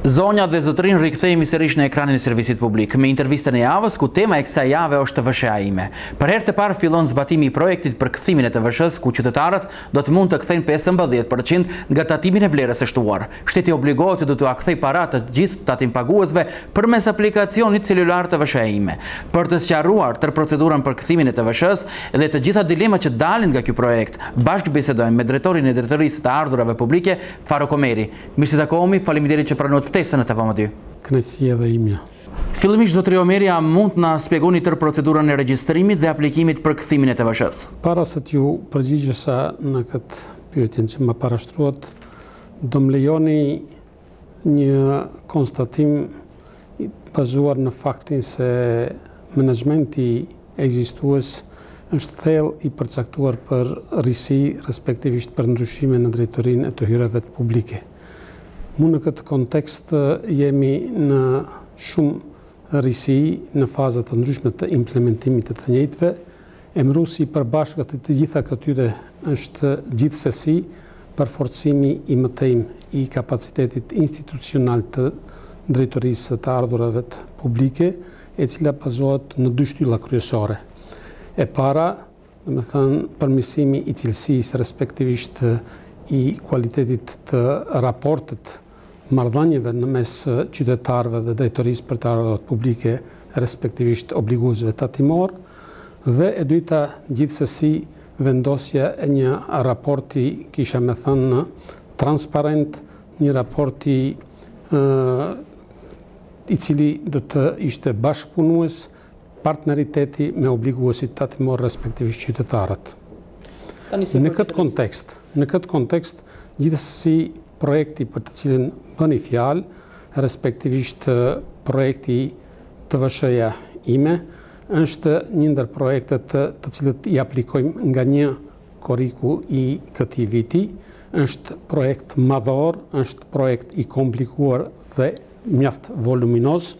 Zonja dhe zotërin, rikthehemi sërish në ekranin e servisit publik me intervistën e javës ku tema e kësaj jave është TVSH-a ime. Për herë të parë fillon zbatimi i projektit për kthimin e TVSH-s ku qytetarët do të mund të kthejnë 15% nga tatimin e vlerës së shtuar. Shteti obligohet se do t'u kthej paratë të gjithë tatim paguesve përmes aplikacionit celular TVSH-a ime. Për të sqaruar tërë procedurën për kthimin e TVSH-s dhe të gjitha dilemat që dalin nga ky projekt, bashkë bisedojmë me drejtorin e Drejtorisë të Ardhurave Publike, Faruk Omeri. Mirë se takohemi, faleminderit që pranuat ftesën e TV-m. Kënaqësia dhe imja. Fillimisht, zotëri Omeri, a mund na shpjegoni tërë procedurën e regjistrimit dhe aplikimit për kthimin e TVSH-s? Para se t'ju përgjigjesa në këtë pyetje që më parashtruat, do më lejoni një konstatim bazuar në faktin se menaxhmenti ekzistues është thellë i përcaktuar për risi, respektivisht për ndryshime në drejtorinë e të hyrave publike. Në këtë kontekst jemi në shumë risi në fazat të ndryshme të implementimit të njëjtëve. Emëruesi i përbashkët të gjitha këtyre është gjithsesi përforcimi i mëtejm i kapacitetit institucional të Drejtorisë të Ardhurave Publike, e cila bazohet në dy shtylla kryesore. E para, domethënë, përmirësimi i cilësisë, respektivisht i kualitetit të raportit marrëdhënieve në mes qytetarëve dhe Drejtorisë për të Ardhurat Publike, respektivisht obliguesve tatimor, dhe e dyta, gjithsesi vendosja e një raporti, kisha me thënë, transparent, një raporti i cili do të ishte bashkëpunues, partneriteti me obliguesit tatimor, respektivisht qytetarët. Në këtë kontekst, gjithsesi projekti për të cilën bëni fjalë, respektivisht projekti TVSH-ja ime, është një ndër projektet të cilët i aplikojmë nga një koriku i këtij viti. Është projekt madhor, është projekt i komplikuar dhe mjaft voluminoz.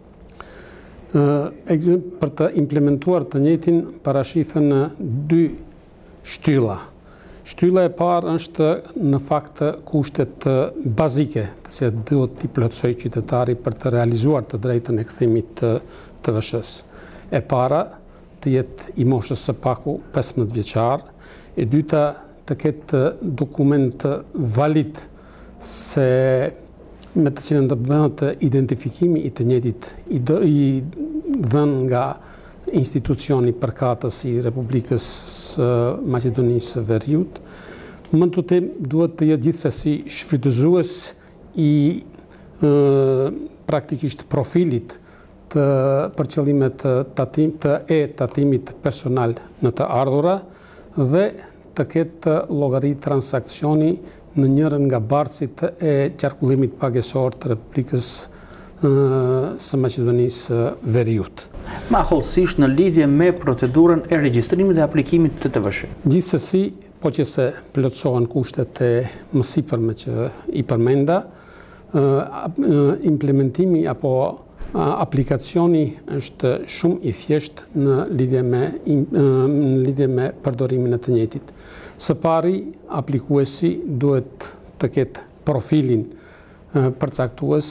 Për të implementuar të njëjtin parashifen në dy shtylla. Shtylla e parë është në fakt kushtet bazike të cilat duhet t'i plotësojë qytetari për të realizuar të drejtën e kthimit të TVSH-s. E para të jetë i moshës së paku 15 vjeçar, e dyta të ketë dokument valid se me të cilën do bëhet identifikimi i të njëjtit i dhënë nga institucioni përkatës i Republikës së Maqedonisë së Veriut, duhet të jetë gjithsesi shfrytëzues i praktikisht profilit për qëllimet të tatimit personal në të ardhura dhe të ketë llogari transakcioni në njërin nga barcit e qarkullimit pagesor të Republikës së Maqedonisë së Veriut. Ma hollësisht në lidhje me procedurën e regjistrimit dhe aplikimit të TVSH. Gjithsesi, po që se plotësohen kushtet e mësipërme që i përmenda, implementimi apo aplikacioni është shumë i thjesht në lidhje me përdorimin e të njëjtit. Së pari, aplikuesi duhet të ketë profilin përcaktues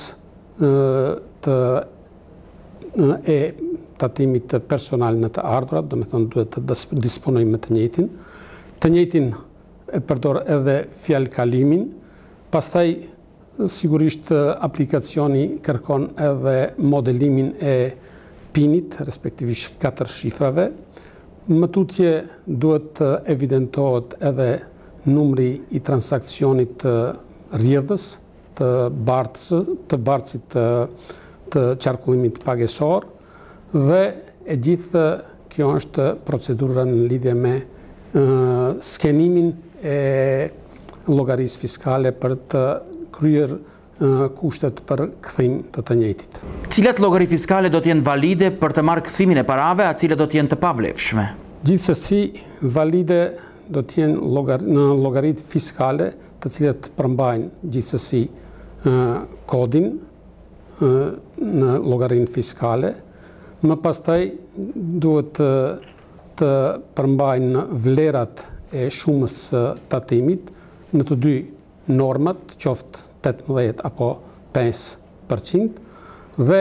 e tatimit personal në të ardhurat, do me thonë duhet të disponojmë me të njëjtin. Të njëjtin e përdor edhe fjalë kalimin, pastaj sigurisht aplikacioni kërkon edhe modelimin e PIN-it, respektivisht 4 shifrave. Më tutje duhet të evidentohet edhe numri i transakcionit të rrjedhës, të barcit të qarkullimit pagesor, dhe e gjithë kjo është procedura në lidhje me skenimin e llogarisë fiskale për të kryer kushtet për kthim të njëjtit. Cilat llogari fiskale do të jenë valide për të marrë kthimin e parave, a cilat do të jenë të pavlefshme? Gjithsesi, valide do të jenë në llogaritë fiskale, të cilat përmbajnë gjithsesi kodin në llogarinë fiskale. Më pastaj duhet të përmbajnë vlerat e shumës tatimit në të dy normat, qoftë 18 apo 5 dhe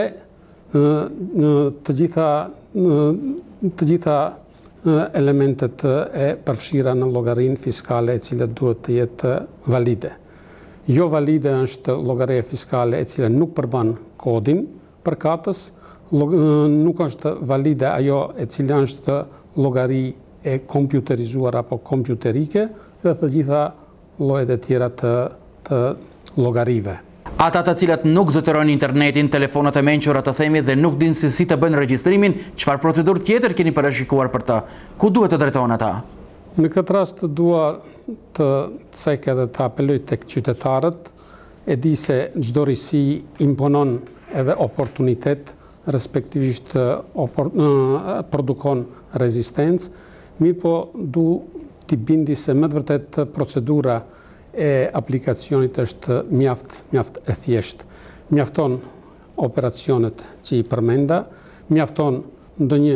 të gjitha elementet e përfshira në llogarinë fiskale e cila duhet të jetë valide. Jo valide është llogaria fiskale e cila nuk përban kodin përkatës, nuk është valide ajo e cila është llogari e kompjuterizuar apo kompjuterike dhe të gjitha llojet e tjera të llogarive. Ata të cilat nuk zotërojnë internetin, telefonat e mençura të themi dhe nuk dinë se si të bëjnë regjistrimin, çfarë procedurë tjetër keni parashikuar për të? Ku duhet të drejtohen ata? Në këtë rast dua të cek edhe të apeloj tek qytetarët, e di se çdo risi imponon edhe oportunitet, respektivisht produkon rezistencë, mirë po du t'i bindi se më të vërtet procedura e aplikacionit është mjaft e thjeshtë. Mjafton operacionet që i përmenda, mjafton ndonjë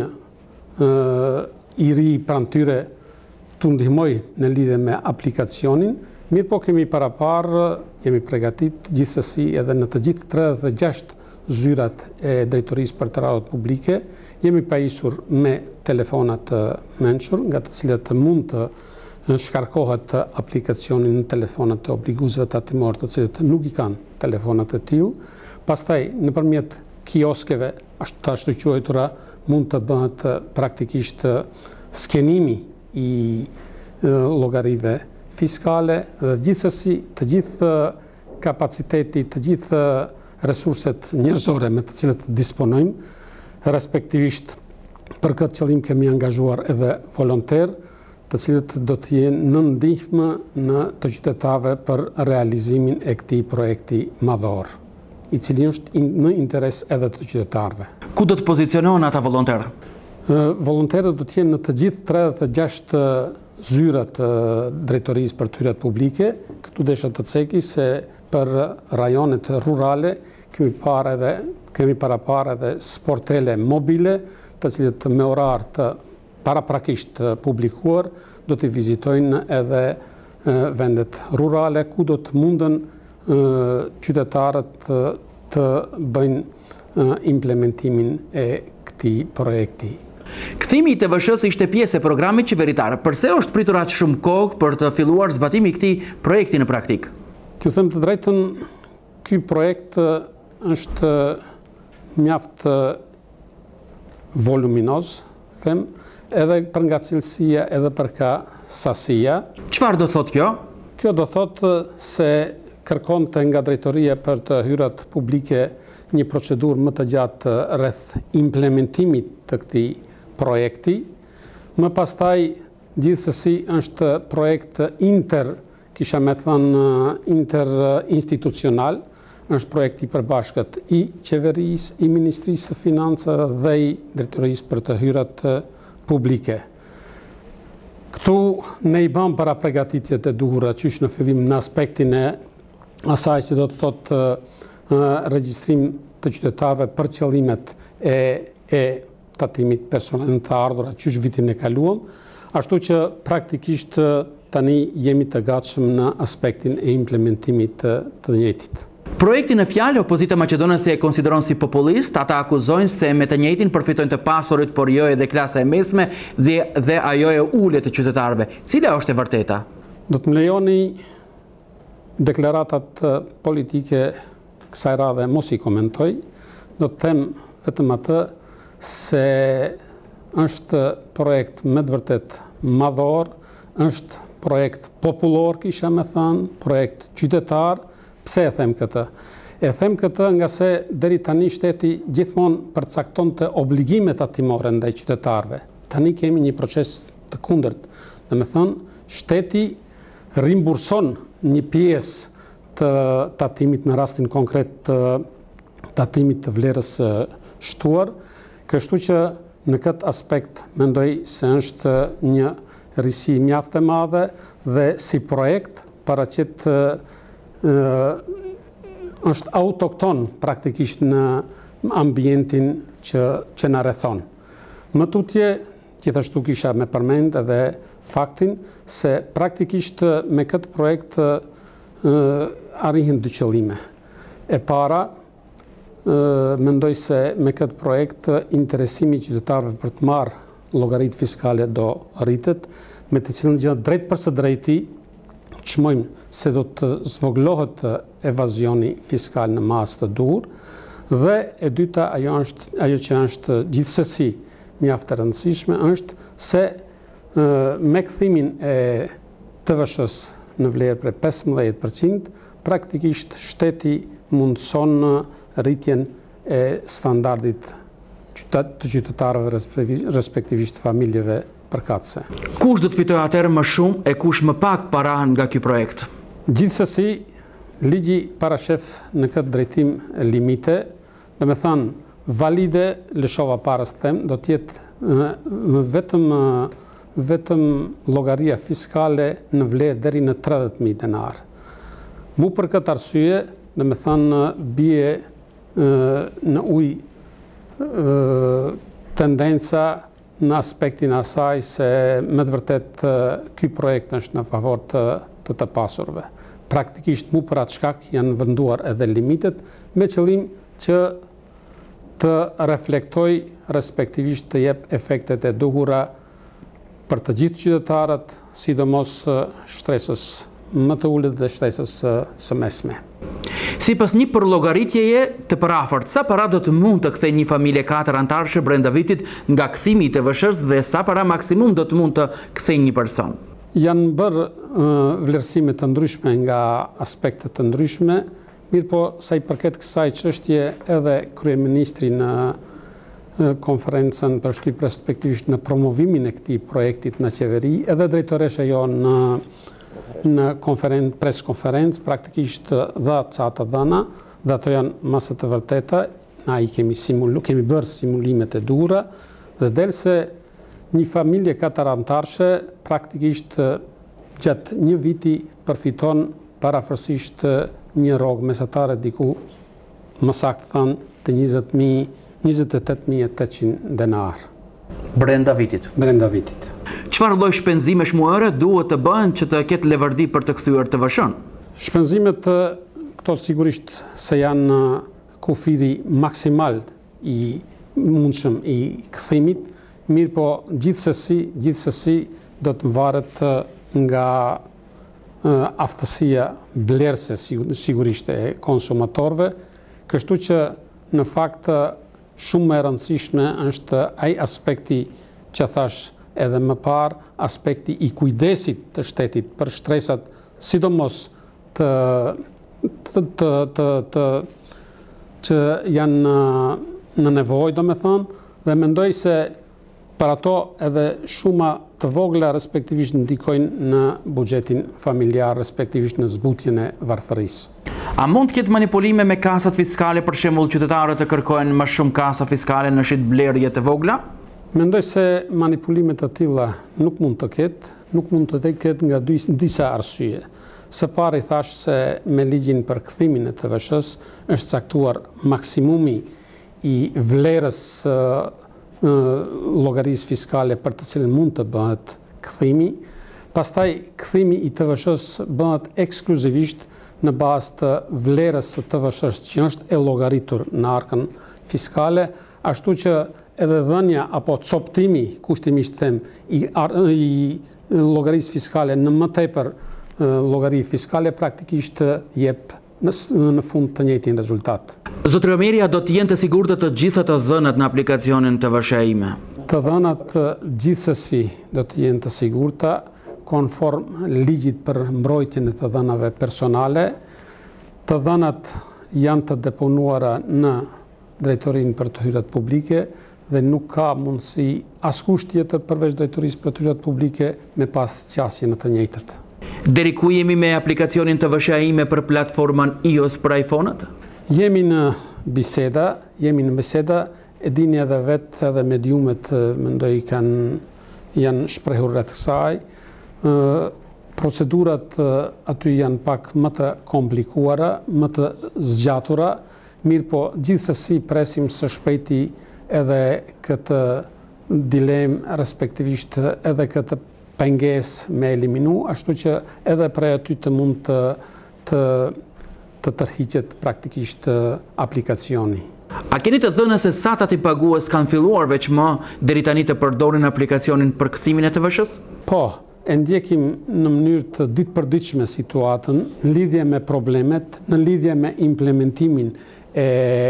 i ri pranë tyre të ndihmoj në lidhje me aplikacionin, mirë po kemi paraparë, jemi përgatit gjithsesi edhe në të gjithë 36 zyrat e drejtorisë për të radhët publike, jemi pajisur me telefonat mençur, nga të cilat mund të shkarkohet aplikacionin në telefonat të obliguesve tatimor të cilët nuk i kanë telefonat e tillë. Pastaj nëpërmjet kioskeve, ashtu quajtura, mund të bëhet praktikisht skenimi i llogarive fiskale dhe gjithsesi të gjithë kapaciteti, të gjithë resurset njerëzore me të cilët disponojmë, respektivisht për këtë qëllim kemi angazhuar edhe volonterë, të cilët do të jenë në ndihmë në të qytetarëve për realizimin e këtij projekti madhor, i cili është në interes edhe të qytetarëve. Ku do të pozicionohen ata volonterë? Volonterët do të jenë në të gjithë 36 zyrat drejtorisë për tyrat publike. Këtu desha të ceki se për rajonet rurale kemi parapara edhe sportele mobile, të cilët me orar të paraprakisht publikuar, do të vizitojnë edhe vendet rurale, ku do të mundën qytetarët të bëjnë implementimin e këtij projekti. Kthimi i TVSH-s ishte pjesë e programit qeveritar. Përse është pritur aq shumë kohë për të filluar zbatimi i këtij projekti në praktik? T'ju them të drejtën, ky projekt është mjaft voluminoz, them, edhe për nga cilësia edhe për ka sasia. Çfarë do thotë kjo? Kjo do thotë se kërkonte nga drejtoria për të hyrat publike një procedurë më të gjatë rreth implementimit të këtij projekti. Më pastaj gjithsesi është projekt kisha me thënë interinstitucional, është projekt i përbashkët i qeverisë, i Ministrisë së Financave dhe i drejtorisë për të hyrat publike. Këtu ne i bëm para përgatitjet e duhura, qysh në fillim në aspektin e asaj që do të thotë regjistrim të qytetarëve për qëllimet e tatimit personal të ardhura, qysh vitin e kaluam, ashtu që praktikisht tani jemi të gatshëm në aspektin e implementimit të njëjtit. Projekti në fjalë, opozita maqedonase e konsideron si populist, ata akuzojnë se me të njëjtin përfitojnë të pasurit, por jo edhe klasa e mesme dhe ajo e ulët të qytetarëve. Cila është e vërteta? Do të më lejoni deklaratat politike kësaj radhe mos i komentoj, do të them vetëm atë se është projekt me të vërtet madhor, është projekt popullor, kisha me thënë, projekt qytetar. Pse e them këtë? E them këtë nga se deri tani shteti gjithmonë përcaktonte obligimet tatimore ndaj qytetarëve. Tani kemi një proces të kundërt. Domethënë, shteti rimburson një pjesë të tatimit në rastin konkret të tatimit të vlerës shtuar, kështu që në këtë aspekt mendoj se është një risi mjaft e madhe dhe si projekt paraqet është autokton praktikisht në ambientin që na rrethon. Më tutje, gjithashtu kisha me përmend edhe faktin se praktikisht me këtë projekt arrihen dy qëllime. E para mendoj se me këtë projekt interesimi i qytetarëve për të marrë llogaritë fiskale do rritet, me të cilën gjë drejt për së drejti çmojmë se do të zvoglohet evazioni fiskal në masë të duhur, dhe e dyta ajo që është gjithsesi mjaft e rëndësishme është se me kthimin e TVSH-s në vlerë për 15%, praktikisht shteti mundson rritjen e standardit të qytetarëve, respektivisht familjeve përkatëse. Kush do të fitojë atëherë më shumë e kush më pak para nga ky projekt? Gjithsesi, ligji parashef në këtë drejtim limite, do të thënë valide, lëshova parës them, do të jetë vetëm llogaria fiskale në vlerë deri në 30.000 denar. Mu për këtë arsye, do të thënë bie në ujë tendenca në aspektin asaj se me të vërtet ky projekt është në favor të pasurve. Praktikisht mu për atë shkak janë venduar edhe limitet me qëllim që të reflektoj, respektivisht të jep efektet e duhura për të gjithë qytetarët, sidomos shtresës më të ulët dhe shtresës së mesme. Sipas një përllogaritjeje të parafort, sa para do të mund të kthejë një familje 4 antarësh brenda vitit nga kthimi i TVSH-s dhe sa para maksimum do të mund të kthejë një person? Janë bërë vlerësime të ndryshme nga aspekte të ndryshme, mirë po sa i përket kësaj çështje edhe kryeministri në konferencën për shtyp respektivisht në promovimin e këtij projektit në qeveri, edhe drejtoresha jo në preskonferencë praktikisht dha ca të dhëna, dhe ato janë masë të vërteta, na i kemi bërë simulimet e duhura, dhe del se një familje 4 antarëshe praktikisht gjatë një viti përfiton parafërsisht një rrogë mesatare diku më saktë thënë të 28.800 denar. Brenda vitit? Brenda vitit. Çfarë lloj shpenzimesh muajore duhet të bëhen që të ketë levardi për të kthyer TVSH-n? Shpenzimet këto sigurisht se janë kufiri maksimal i mundshëm i kthimit, mirë po gjithsesi do të varet nga aftësia blerëse sigurisht e konsumatorëve, kështu që në fakt shumë më e rëndësishme është ai aspekti që thash edhe më parë, aspekti i kujdesit të shtetit për shtresat, sidomos që janë në nevojë, domethënë, dhe mendoj se për ato edhe shuma të vogla respektivisht ndikojnë në buxhetin familjar, respektivisht në zbutjen e varfërisë. A mund të ketë manipulime me kasat fiskale, për shembull qytetarët të kërkojnë më shumë kasa fiskale në shitblerje të vogla? Mendoj se manipulimet të tilla nuk mund të ketë nga disa arsye. Së pari thash se me ligjin për kthimin e TVSH-s është caktuar maksimumi i vlerës llogarisë fiskale për të cilën mund të bëhet kthimi. Pastaj kthimi i TVSH-s bëhet ekskluzivisht në bazë të vlerës së TVSH-s që është e llogaritur në arkën fiskale, ashtu që edhe dhënia apo coptimi, kushtimisht them, i llogarisë fiskale në më tepër llogari fiskale praktikisht jep në fund të njëjtin rezultat. Zotëri Omeria, do të jenë të sigurta të gjitha të dhënat në aplikacionin TVSH ime? Të dhënat gjithsesi do të jenë të sigurta, konform ligjit për mbrojtjen e të dhënave personale. Të dhënat janë të deponuara në Drejtorinë për të hyrat publike dhe nuk ka mundësi askush tjetër përveç Drejtorisë për të hyrat publike me pas qasje në të njëjtët. Deri ku jemi me aplikacionin TVSH ime për platformën iOS për iPhone-at? Jemi në biseda, e dini edhe vetë edhe mediumet mendoj janë shprehur rreth kësaj. Procedurat aty janë pak më të komplikuara, më të zgjatura, mirë po gjithsesi presim së shpejti edhe këtë dilemë, respektivisht edhe këtë pengesë me eliminu, ashtu që edhe prej aty të mund të tërhiqet praktikisht aplikacioni. A keni të dhënë se sa tati pagues kanë filluar veç më deri tani të përdorin aplikacionin për kthimin e TVSH-s? Po, e ndjekim në mënyrë të ditëpërditshme situatën në lidhje me problemet, në lidhje me implementimin e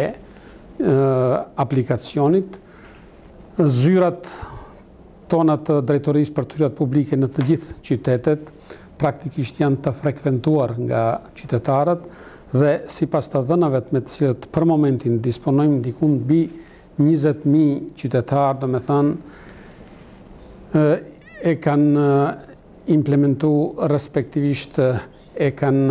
aplikacionit. Zyrat tona të drejtorisë për tyrat publike në të gjithë qytetet praktikisht janë të frekventuar nga qytetarët dhe sipas të dhënave me të cilët për momentin disponojmë diku mbi 20.000 qytetarë, domethënë e kanë implementuar respektivisht e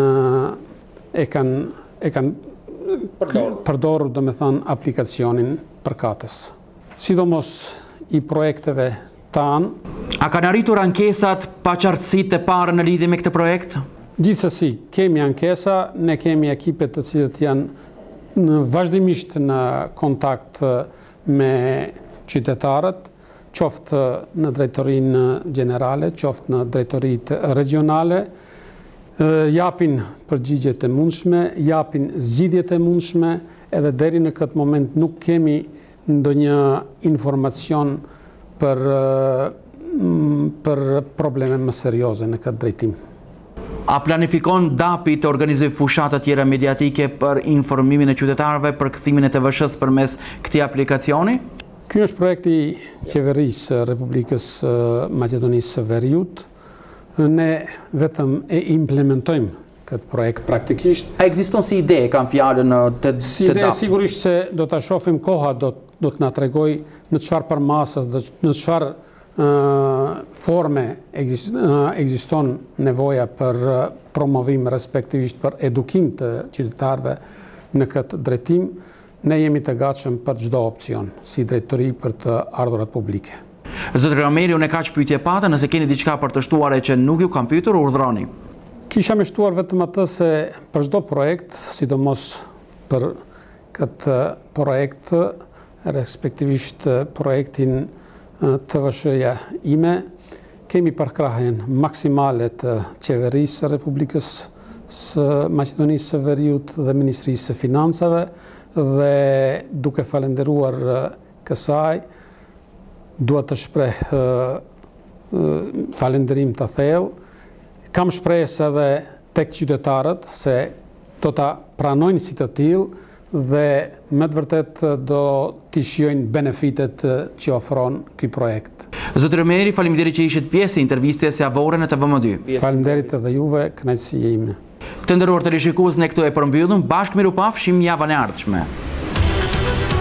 kanë përdorur domethënë aplikacionin përkatës. Sidomos i projekteve tanë. A kanë arritur ankesat pa qartësitë e parë në lidhje me këtë projekt? Gjithsesi, kemi ankesa, ne kemi ekipet të cilët janë vazhdimisht në kontakt me qytetarët, qoftë në drejtorinë gjenerale, qoftë në drejtoritë regionale, japin përgjigjet e mundshme, japin zgjidhjet e mundshme, edhe deri në këtë moment nuk kemi ndonjë informacion për probleme më serioze në këtë drejtim. A planifikon DAP-i të organizojë fushat të tjera mediatike për informimin e qytetarëve për kthimin e TVSH-s përmes këtij aplikacioni? Ky është projekti i qeverisë Republikës Maqedonisë së Veriut. Ne vetëm e implementojmë këtë projekt praktikisht. A ekziston si ide, kam fjalën të Si ide, sigurisht se do ta shohim, koha do të na tregoj në çfarë përmasës, në çfarë forme ekziston nevoja për promovim, respektivisht për edukim të qytetarëve në këtë drejtim. Ne jemi të gatshëm për çdo opcion, si drejtori për të ardhurat publike. Zotëri Romeri, unë kaq pyetje pata, nëse keni diçka për të shtuar e që nuk ju kam pyetur, urdhroni. Kisha më shtuar vetëm atë se për çdo projekt, sidomos për këtë projekt, respektivisht projektin TVSH-ja ime, kemi përkrahjen maksimale të qeverisë së Republikës së Maqedonisë së Veriut dhe Ministrisë së Financave, dhe duke falenderuar kësaj, dua të shpreh falenderim të thellë. Kam shpresë edhe tek qytetarët se do ta pranojnë si të tillë dhe me të vërtet do t'i shijojnë benefitet që ofron ky projekt. Zotëri Romeri, faleminderit që ishit pjesë e intervistës së javore në TV2. Faleminderit edhe juve, kënaqësia ime. Të nderuar televizionistë, ne këtu e përmbyllim, bashkë miru pafshim javën e ardhshme.